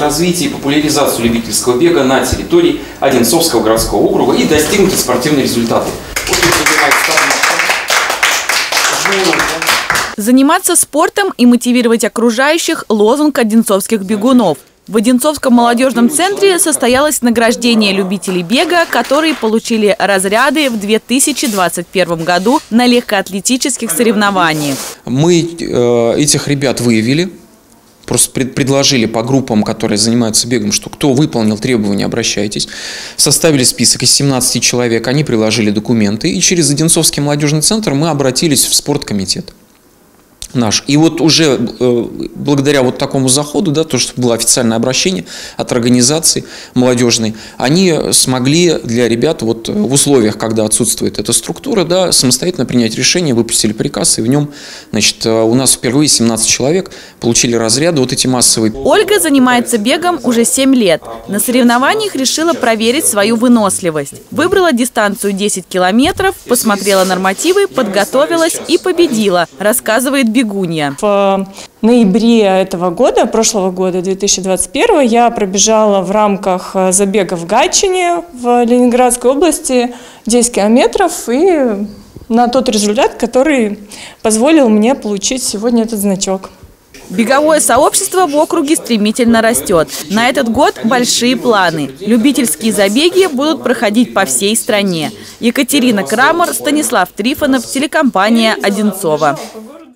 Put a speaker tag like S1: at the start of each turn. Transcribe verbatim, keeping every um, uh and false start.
S1: развитие и популяризацию любительского бега на территории Одинцовского городского округа и достигнуты спортивные результаты.
S2: Заниматься спортом и мотивировать окружающих – лозунг одинцовских бегунов. В Одинцовском молодежном центре состоялось награждение любителей бега, которые получили разряды в две тысячи двадцать первом году на легкоатлетических соревнованиях.
S3: Мы э, этих ребят выявили, просто пред, предложили по группам, которые занимаются бегом, что кто выполнил требования, обращайтесь. Составили список из семнадцати человек, они приложили документы, и через Одинцовский молодежный центр мы обратились в спорткомитет наш. И вот уже э, благодаря вот такому заходу, да, то, что было официальное обращение от организации молодежной, они смогли для ребят вот в условиях, когда отсутствует эта структура, да, самостоятельно принять решение, выпустили приказ, и в нем, значит, у нас впервые семнадцать человек получили разряды вот эти массовые.
S2: Ольга занимается бегом уже семь лет. На соревнованиях решила проверить свою выносливость. Выбрала дистанцию десять километров, посмотрела нормативы, подготовилась и победила, рассказывает бегунья.
S4: В ноябре этого года, прошлого года, две тысячи двадцать первого, я пробежала в рамках забега в Гатчине в Ленинградской области десять километров и на тот результат, который позволил мне получить сегодня этот значок.
S2: Беговое сообщество в округе стремительно растет. На этот год большие планы. Любительские забеги будут проходить по всей стране. Екатерина Крамер, Станислав Трифонов, телекомпания «Одинцово».